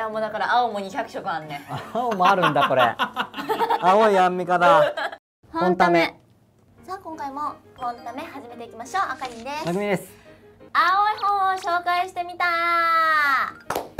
やもうだから青も200色あんねん。 青もあるんだこれ。青いアンミカだ。 本タメ。さあ今回も本タメ始めていきましょう。あかりんです。 なぐみです。 青い本を紹介してみた。はい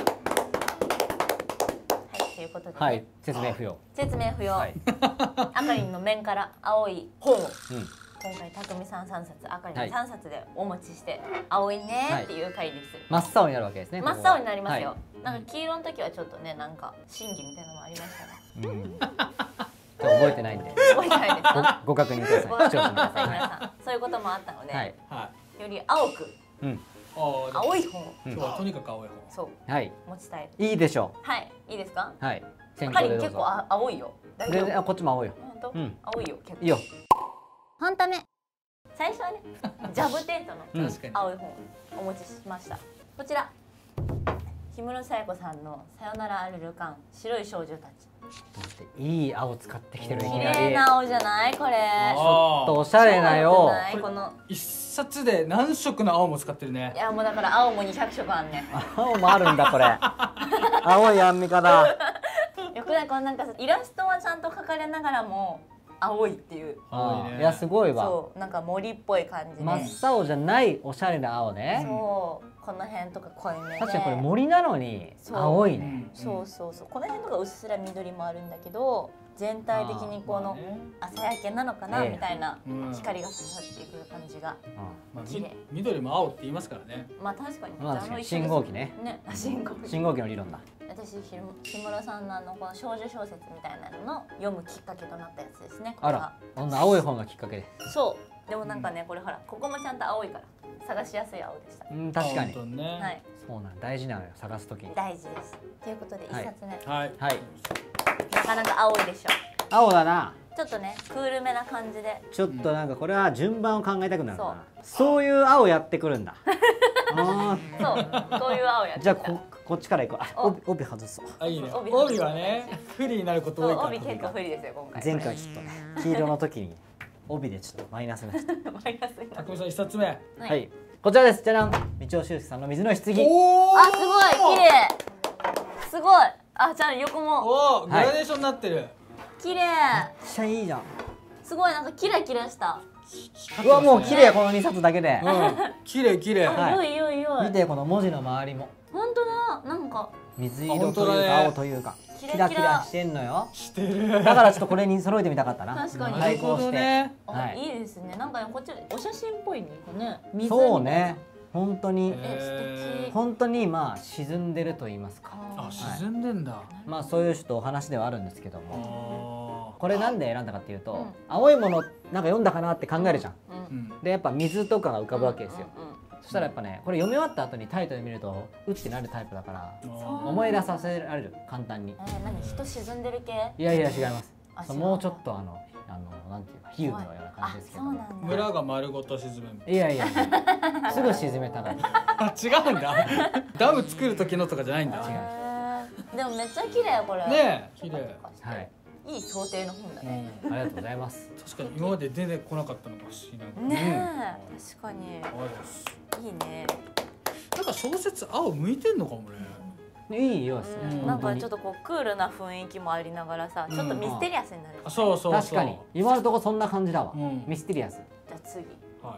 、ということで、ね、 はい、説明不要。 説明不要。 はい、 あかりんの面から青い本を、 うん、 今回たくみさん3冊、あかりん3冊でお持ちして、青いねっていう回です。 真っ青になるわけですね。 真っ青になりますよ。 はい、 なんか黄色の時はちょっとね、なんか審議みたいなのもありましたね。 うん、覚えてないんで。 覚えてないですか？ ご確認ください。 ご確認ください皆さん。そういうこともあったので、 はい、 より青く、 うん、 青い本。 今日はとにかく青い本。 そう。 はい。 持ちたい。 いいでしょう。はい。いいですか？ はい。 あかりん結構青いよ。 全然こっちも青いよ。 本当？青いよ結構。 いいよ。 本タメ。最初はね、ジャブテントの青い本をお持ちしました。こちら。氷室冴子さんのさよならアルルカン白い少女たち。 いい青使ってきてる。 綺麗な青じゃないこれ。 ちょっとおしゃれなよ。 この一冊で何色の青も使ってるね。 いやもうだから青も200色あんねん。 青もあるんだこれ。青いアンミカだ。 よくないこのなんかイラストはちゃんと描かれながらも青いっていう。 いやすごいわ。 そうなんか森っぽい感じで。 真っ青じゃないおしゃれな青ね。 そうこの辺とか濃いめで。 確かにこれ森なのに青いね。 そうそうそうこの辺とかうっすら緑もあるんだけど全体的にこの朝焼けなのかなみたいな光が刺さっていく感じが綺麗。 緑も青って言いますからね。 まあ確かに。 信号機ね。 信号機の理論だ。 私氷室さんのこの少女小説みたいなのの読むきっかけとなったやつですね。 あら、こんな青い本がきっかけで。 そうでもなんかねこれほらここもちゃんと青いから探しやすい青でした。 確かに。 はい。 そうなん大事なのよ探すときに。 大事です。ということで一冊目。 はいはい。 なかなか青いでしょ。 青だな。 ちょっとねクールめな感じで。 ちょっとなんかこれは順番を考えたくなるな。そういう青やってくるんだ。 そうこういう青やって。 じゃあこっちからいこう。帯外そう。 あいいね。帯はね不利になること多いから。 帯結構不利ですよ今回。 前回ちょっとね黄色の時に帯でちょっとマイナスになっちゃった。 マイナスになった。 たくみさん一冊目。 はい。こちらです。じゃじゃん。道尾修介さんの水の棺。 あすごい綺麗。すごい。あじゃあ横も。 おグラデーションになってる。 綺麗。 めっちゃいいじゃん。 すごいなんかキラキラした。 うわもう綺麗この2冊だけで。 綺麗綺麗。 よいよいよい。 見てこの文字の周りも。 本当だなんか水色というか青というかキラキラしてんのよ。 してる。 だからちょっとこれに揃えてみたかったな。 確かに。 対抗して。 いいですね。なんかこっちお写真っぽいね。 そうね。本当に素敵。 本当にまあ沈んでると言いますか。 あ沈んでんだ。 まあそういう人お話ではあるんですけども。これなんで選んだかっていうと青いものなんか読んだかなって考えるじゃん。でやっぱ水とかが浮かぶわけですよ。そしたらやっぱねこれ読み終わった後にタイトル見るとうってなるタイプだから思い出させられる簡単に。 何人沈んでる系？ いやいや違います。もうちょっとなんていうか比喩のような感じですけど。 村が丸ごと沈め。 いやいやすぐ沈めたら。 違うんだ。ダム作る時のとかじゃないんだ。 違う。 でもめっちゃ綺麗これ。 ね綺麗。 はい。 いい想定の本だね。 ありがとうございます。 確かに今まで出てこなかったのかもしれない。 ねえ確かに。いいね。 なんか小説青向いてんのかもね。 いいよですね。 なんかちょっとこうクールな雰囲気もありながらさ、ちょっとミステリアスになる。 そうそう。 確かに今のところそんな感じだわ。ミステリアス。 じゃあ次。 はい。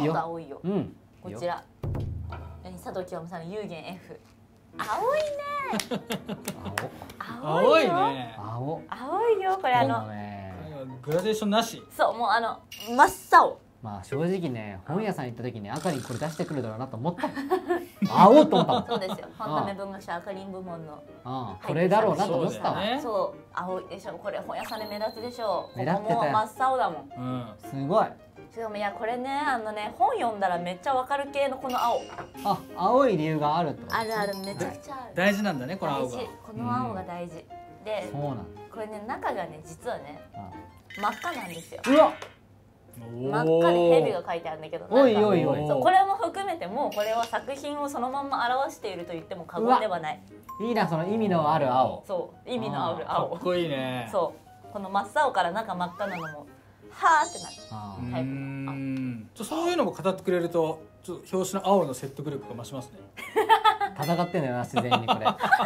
いいよ。青いよ。こちら。佐藤清美さんの有言 F。青いね。 青いね。 青いよこれグラデーションなし。 そうもう真っ青。 まあ正直ね本屋さん行った時にあかりんこれ出してくるだろうなと思った青と思ったもん。 そうですよ本タメ文学者あかりん部門のこれだろうなと思ったわ。 そう青いでしょこれ本屋さんで目立つでしょ。 目立ってたよ。 ここも真っ青だもん。 すごい。 しかもいやこれね本読んだらめっちゃわかる系のこの青。 青い理由があると。 あるあるめちゃくちゃある。 大事なんだねこの青が。 この青が大事で。 そうなんだ。 これね中がね実はね真っ赤なんですよ。 うわ真っ赤で蛇が書いてあるんだけど、 おいおいおい、 これも含めてもこれは作品をそのまま表していると言っても過言ではない。 いいなその意味のある青。 そう意味のある青。 かっこいいね。 そうこの真っ青から中真っ赤なのもはーってなるタイプの。 そういうのも語ってくれるとちょっと表紙の青の説得力が増しますね。 戦ってんだよな自然にこれ。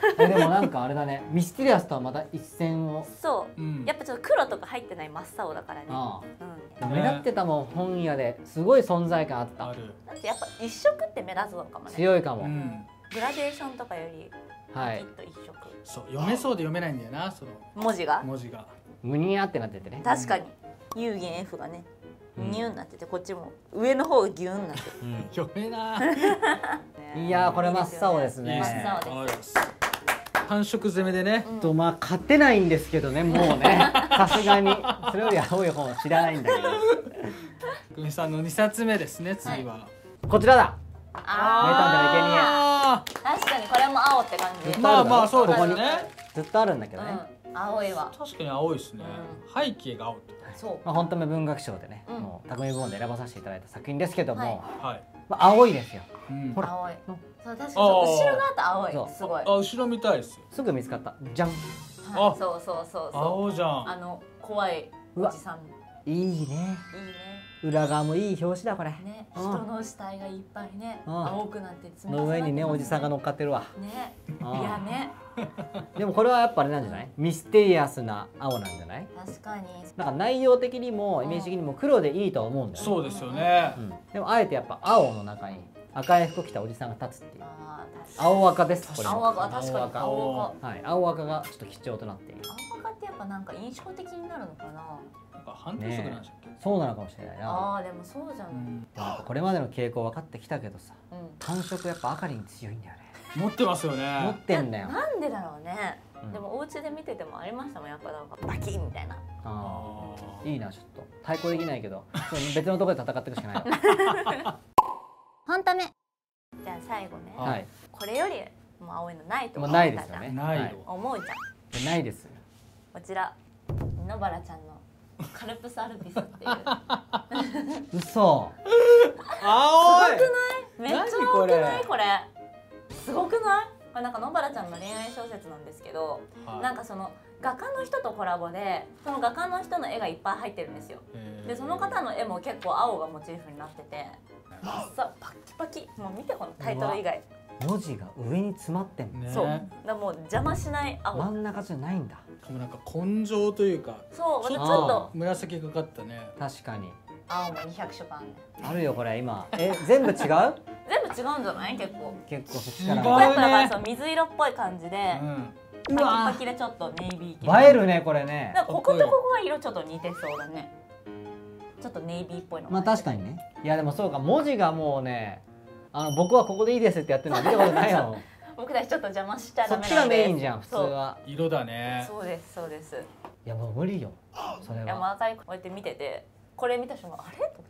でもなんかあれだね、ミステリアスとはまた一線を。 そう、やっぱちょっと黒とか入ってない真っ青だからね。 目立ってたもん、本屋ですごい存在感あった。 だってやっぱ一色って目立つのかもね。 強いかも。 グラデーションとかよりはい。 きっと一色。 そう、読めそうで読めないんだよな、その文字が。 むにゃってなっててね。 確かに。有限 F がね。ニューになってて、こっちも上の方がギューンなってる。 読めな。 いやこれ真っ青ですね。 真っ青です。 繁殖攻めでね。 まあ勝てないんですけどね、もうね。さすがにそれより青い本知らないんだけど。 久美さんの2冊目ですね。次はこちらだ。 名探偵の生贄。確かにこれも青って感じ。 まあまあそうですね。 ずっとあるんだけどね。 青いわ。 確かに青いですね。背景が青と。 そう。 本当に文学賞でね、もう匠部門で選ばさせていただいた作品ですけども、 はい。 青いですよ。 ほら。青い。そう、確かに後ろがあった青い。すごい。 あ、後ろ見たいですよ。 すぐ見つかった。じゃん。 そうそうそうそう。 青じゃん。 怖いおじさん。 いいね。いいね。裏側もいい表紙だこれ。 ね、人の死体がいっぱいね、青くなって積み重なってますね。 の上にねおじさんが乗っかってるわ。 ね、いやね。 でもこれはやっぱあれなんじゃない？ミステリアスな青なんじゃない？ 確かに。 なんか内容的にもイメージ的にも黒でいいとは思うんだよね。 そうですよね。 でもあえてやっぱ青の中に赤い服着たおじさんが立つっていう。青赤ですこれ。 青赤、確かに青赤。はい、青赤がちょっと貴重となっている。 青赤ってやっぱなんか印象的になるのかな。 反対色なんでしたっけ？ そうなのかもしれないな。 ああ、でもそうじゃん。 これまでの傾向分かってきたけどさ、単色やっぱ赤に強いんだよね。 持ってますよね。 持ってんだよ。 なんでだろうね。でもお家で見ててもありましたもん、やっぱなんかバキンみたいな。 いいな、ちょっと対抗できないけど別のところで戦っていくしかないわ。 本タメ。じゃあ最後ね。 はい。 これよりも青いのないと思う。 ないですよね。 ない思うじゃん。 ないです。 こちら野原ちゃんのカルプスアルピスっていう。 嘘。 青い。 すごくない？めっちゃ青くないこれ。すごくない？これなんか野原ちゃんの恋愛小説なんですけど、なんかその画家の人とコラボでその画家の人の絵がいっぱい入ってるんですよ。でその方の絵も結構青がモチーフになってて、さパキパキ。もう見てこのタイトル以外。 文字が上に詰まってんね。 そう。だもう邪魔しない青。 真ん中じゃないんだ。 なんか根性というか。 そう、ちょっと紫がかったね。 確かに。 青も200色あるよこれ今。全部違う？ 全部違うんじゃない？結構。 結構そっちから。 やっぱだから水色っぽい感じで、パキパキでちょっとネイビー系。 映えるねこれね。 こことここが色ちょっと似てそうだね。ちょっとネイビーっぽいの。 まあ確かにね。いやでもそうか、文字がもうね、僕はここでいいですってやってるの見たことないよ。 僕たちちょっと邪魔しちゃダメなんで。 そっちがメインじゃん普通は。 色だね。 そうですそうです。 いやもう無理よそれは。 山赤いこうやって見てて、これ見た瞬間あれと思って。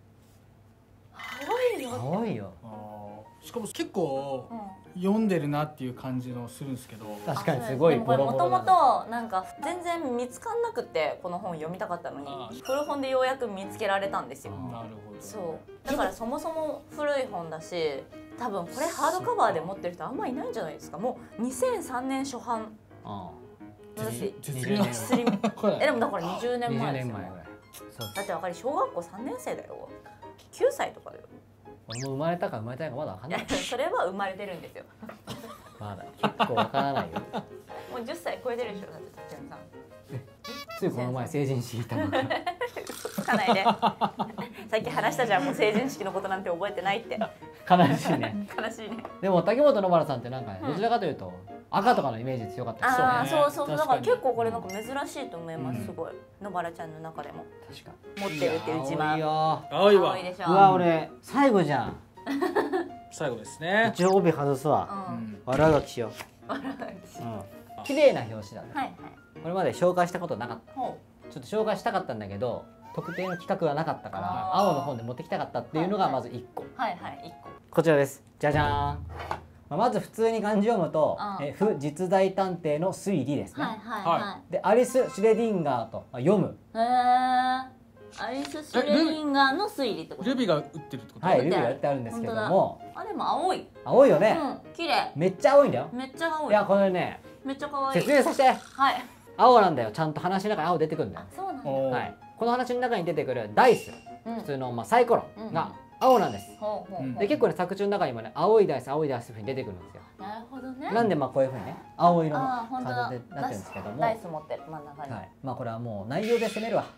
青いよ。 青いよ。 しかも結構読んでるなっていう感じのするんですけど。 確かにすごいボロボロだ。 もともとなんか全然見つかんなくてこの本読みたかったのに古本でようやく見つけられたんですよ。 なるほど。 そうだからそもそも古い本だし、多分これハードカバーで持ってる人あんまいないんじゃないですか。もう2003年初版。 実名でもだから20年前ですよ。 20年前ぐらい。 だってわかり小学校3年生だよ。9歳とかだよ。 俺も生まれたか生まれたいかまだわかんない。 それは生まれてるんですよ。 まだ結構わからないよ。 もう10歳超えてるでしょだってたっちゃんさん。 ついこの前成人式行ったのか。 嘘つかないで。さっき話したじゃん、もう成人式のことなんて覚えてないって。 悲しいね。 悲しいね。 でも竹本野原さんってなんかどちらかというと赤とかのイメージ強かったですよね。 ああそうそう、だから結構これなんか珍しいと思います。すごい野原ちゃんの中でも確か持ってるっていう自慢。 青いわ。 青いでしょ。 うわ俺最後じゃん。 最後ですね。 一応帯外すわ。悪あがきしよう。綺麗な表紙だね。はいはい。これまで紹介したことなかった。ちょっと紹介したかったんだけど特定の企画がなかったから青の本で持ってきたかったっていうのがまず1個。 はいはい1個。 こちらです。じゃじゃーん。まず普通に漢字読むと不実在探偵の推理ですね。はいはいはい。でアリス・シュレディンガーと読む。 へえ。アリス・シュレディンガーの推理ってこと。 ルビが打ってるってこと。 はい、ルビが打ってあるんですけども。 あでも青い。 青いよね。 綺麗。 めっちゃ青いんだよ。 めっちゃ青い。 いやこれね。 めっちゃ可愛い。 説明させて。 はい。 青なんだよ。ちゃんと話の中に青出てくるんだよ。 そうなんだ。 はい。この話の中に出てくるダイス、普通のサイコロが青なんです。 ほうほうほう。 で結構ね作中の中にもね青いダイス青いダイスっていうふうに出てくるんですよ。 なるほどね。 なんでまあこういうふうにね青色のあー本当だ感じでなってるんですけども、 ダイス持ってる真ん中に。 はい、まあこれはもう内容で攻めるわ。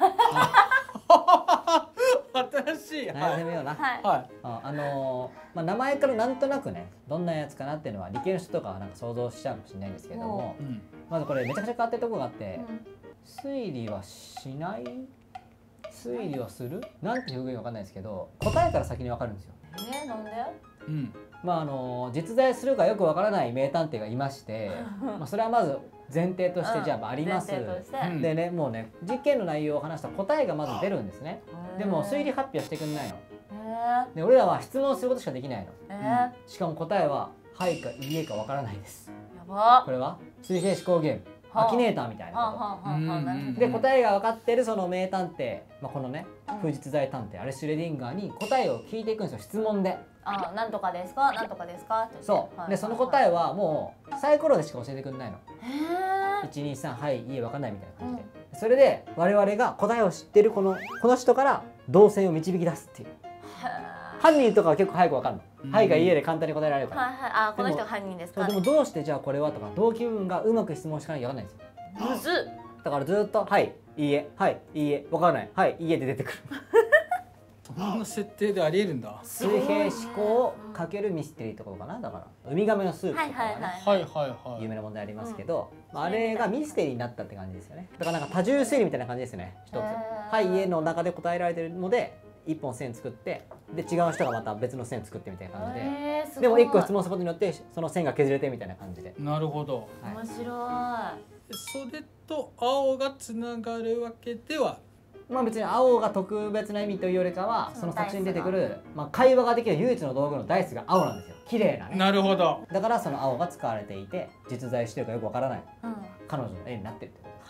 新しい。 内容で攻めような。 はい。 はい。 まあ、名前からなんとなくねどんなやつかなっていうのは理系の人とかはなんか想像しちゃうかもしれないんですけども、まずこれめちゃくちゃ変わってるところがあって、推理はしない推理はするなんて表現わかんないですけど答えから先にわかるんですよ。 なんで？ まあ実在するかよくわからない名探偵がいましてまあそれはまず前提としてじゃああります。でねもうね実験の内容を話した答えがまず出るんですね。でも推理発表してくんないの。で俺らは質問することしかできないの。しかも答えははいかいいえかわからないです。 やば。 これは水平思考ゲームアキネーターみたいなこと。で答えが分かってるその名探偵、まあ、このね風実在探偵アレス・シュレディンガーに答えを聞いていくんですよ質問で。 あ、なんとかですかなんとかですかって。 そうでその答えはもうサイコロでしか教えてくれないの。123はいいえ分かんないみたいな感じで、それで我々が答えを知ってるこの人から動線を導き出すっていう。犯人とかは結構早く分かるの。はいがいいえで簡単に答えられるから。 あ、この人が犯人ですか。 でもどうしてじゃあこれはとか動機部分がうまく質問しかないと分かんないんですよ。 むずっ。 だからずっとはいいいえはいいいえ分からないはいいいえで出てくる。 こんな設定でありえるんだ。 水平思考かけるミステリーってことかな。だからウミガメのスープとかがね有名な問題ありますけど、あれがミステリーになったって感じですよね。だからなんか多重推理みたいな感じですよね。一つはいいえの中で答えられてるので一本線作ってで違う人がまた別の線作ってみたいな感じで、でも一個質問することによってその線が削れてみたいな感じで。 なるほど。 面白い。 それと青がつながるわけでは。 まあ別に青が特別な意味というよりかはその作品に出てくる、まあ、会話ができる唯一の道具のダイスが青なんですよ。綺麗なね。 なるほど。 だからその青が使われていて実在してるかよくわからない、彼女の絵になってるってこと。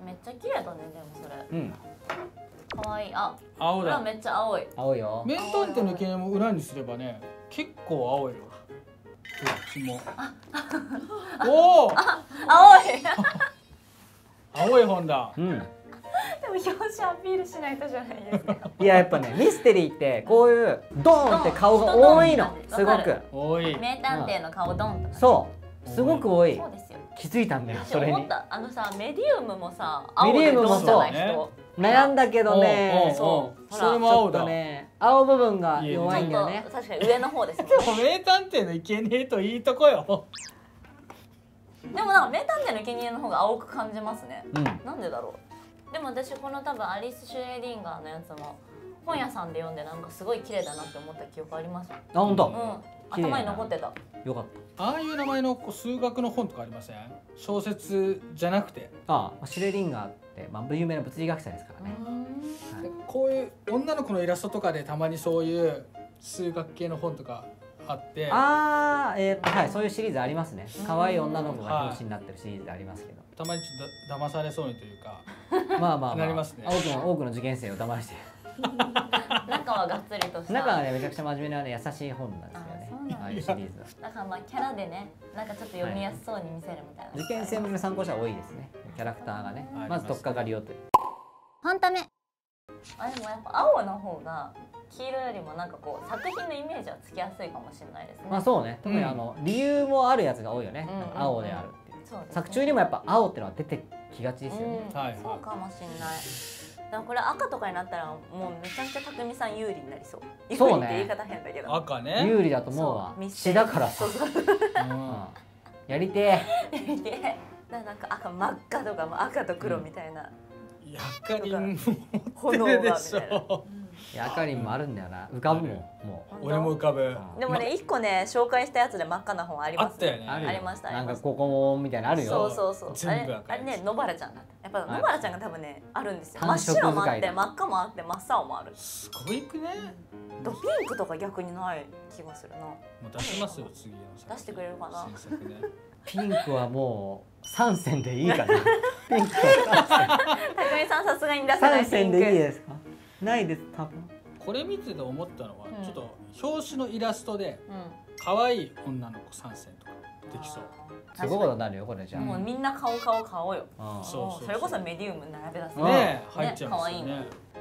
めっちゃ綺麗だねでもそれ。可愛い。あ、 青だ。 めっちゃ青い。 青いよ。 名探偵の系も裏にすればね結構青いよ。どっちも。おお。 青い。 青い本だ。 でも表紙アピールしないとじゃないですか。 いややっぱねミステリーってこういうドーンって顔が多いの。すごく多い。 名探偵の顔ドンとか。 そうすごく多い。 そうですよ。 気づいたんだよそれに。 思った。さメディウムもさ青でドンじゃない人。 悩んだけどね。 そうそれも青だね。青部分が弱いんだよね。 確かに上の方ですもんね。 名探偵の生贄といいとこよ。 でもなんか名探偵の生贄の方が青く感じますね。なんでだろう。でも私この多分アリス・シュレーディンガーのやつも本屋さんで読んでなんかすごい綺麗だなって思った記憶あります。 あ、本当。 頭に残ってた。 よかった。 ああいう名前の数学の本とかありません？小説じゃなくて。 シュレーディンガーってまあ有名な物理学者ですからね。 こういう女の子のイラストとかでたまにそういう数学系の本とかあって。 はい、そういうシリーズありますね。可愛い女の子が表紙になってるシリーズありますけど。 たまにちょっと騙されそうにというか。なりますね。 多くの受験生を騙して。 中はがっつりとした。 中はねめちゃくちゃ真面目なね優しい本なんですよね。ああいうシリーズは。 だからまあキャラでねなんかちょっと読みやすそうに見せるみたいな。 受験生向けの参考書は多いですね。キャラクターがねまず取っかかりをという。 本当ね。でもやっぱ青の方が黄色よりもなんかこう作品のイメージはつきやすいかもしれないですね。 まあそうね。特に理由もあるやつが多いよね。青であるっていう。作中にもやっぱ青ってのは出てきがちですよね。 そうかもしれない。でもこれ赤とかになったらもうめちゃくちゃ匠さん有利になりそう。 そうね。 言い方変だけど。 赤ね。 有利だと思うわ。詩だからさ。やりてえ。 やりてえ。なんか赤真っ赤とかも赤と黒みたいな。 やかりん炎がみたいな。 やかりんもあるんだよな。浮かぶもん。もう。俺も浮かぶ。 でもね一個ね紹介したやつで真っ赤な本あります。 あったよね。 ありました。 なんかここみたいなあるよ。 そう。 全部赤い。 あれね野原ちゃんだった。やっぱ野原ちゃんが多分ねあるんですよ。真っ白もあって真っ赤もあって真っ青もある。 すごいくね。 ピンクとか逆にない気がするな。 もう出しますよ次の。 出してくれるかな。 ピンクはもう3線でいいかな。ピンクは匠さんさすがに出せない。 3線でいいですか。ないです多分。 これ見てて思ったのはちょっと表紙のイラストで可愛い女の子3線とかできそう。 すごいことになるよこれじゃあ。 もうみんな顔よ。それこそメディウム並べ出すね。入っちゃうんですよね。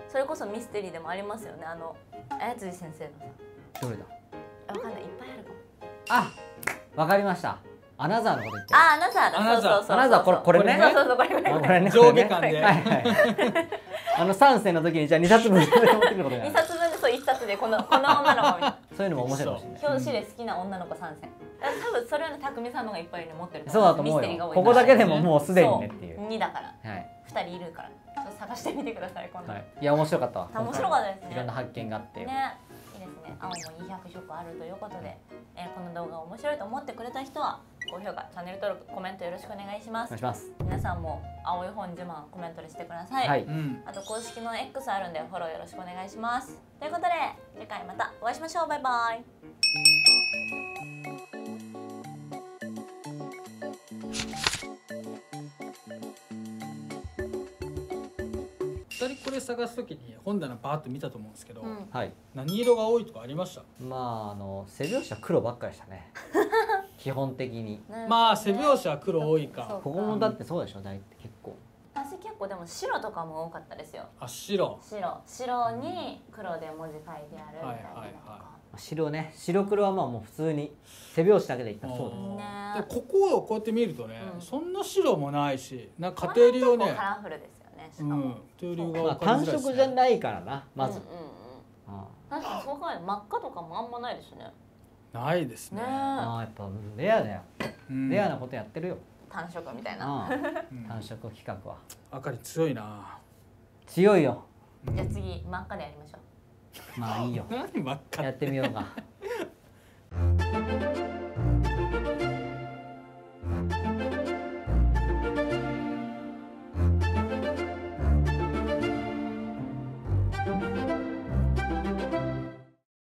それこそミステリーでもありますよね。綾辻先生のさ、 どれだ。 わかんない、いっぱいあるかも。 あ、わかりました。アナザーのこと言ってる。 あ、アナザーだ。そうそうそう。 アナザーこれね。 そうそうそう、これこれね。 上下巻で。 はいはい。3世の時にじゃあ2冊分で持ってくることが。 2冊分でそう1冊でこの女の子みたいな。 そういうのも面白いかもしれない。 表紙で好きな女の子3選。多分それはね、匠さんのがいっぱい持ってる。 そうだと思うよ。ここだけでももうすでにねっていう。 2だから。 はい。 2人いるから。ちょっと探してみてください今度。 いや面白かったわ。 面白かったですね。 いろんな発見があって。 ね。いいですね。青も200色あるということで、この動画面白いと思ってくれた人は高評価、チャンネル登録、コメントよろしくお願いします。 お願いします。 皆さんも青い本自慢コメントにしてください。 はい。 あと公式の X あるんでフォローよろしくお願いします。ということで次回またお会いしましょう。バイバイ。 2人これ探すときに本棚バーッと見たと思うんですけど、 はい。 何色が多いとかありました？ まあ背拍子は黒ばっかりでしたね。基本的に。 まあ背拍子は黒多いか。 ここもだってそうでしょ、大体結構。 私結構でも白とかも多かったですよ。 あ、白に黒で文字書いてあるみたいなのとか。 白ね、白黒はまあもう普通に背拍子だけでいったらそうです。 でここをこうやって見るとね、そんな白もないし、なんか家庭流をね、 カラフルですよね。しかも家庭流が単色じゃないからな、まず。 確かにそう考えると真っ赤とかもあんまないですね。 ないですね。 やっぱレアだよ。レアなことやってるよ。 単色みたいな。 単色企画は。 あかり強いな。 強いよ。 じゃあ次真っ赤でやりましょう。 まあいいよ。 何真っ赤。 やってみようか。